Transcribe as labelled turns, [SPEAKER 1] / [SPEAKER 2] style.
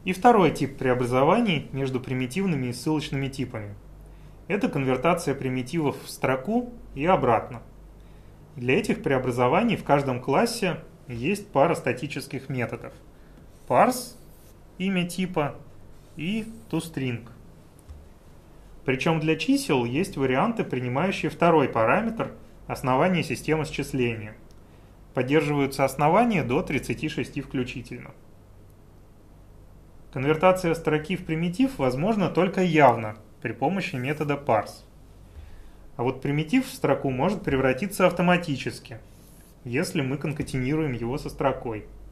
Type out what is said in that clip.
[SPEAKER 1] И второй тип преобразований между примитивными и ссылочными типами. Это конвертация примитивов в строку и обратно. Для этих преобразований в каждом классе есть пара статических методов. Parse, имя типа, и toString. Причем для чисел есть варианты, принимающие второй параметр основания системы счисления. Поддерживаются основания до 36 включительно. Конвертация строки в примитив возможна только явно при помощи метода parse. А вот примитив в строку может превратиться автоматически, если мы конкатинируем его со строкой.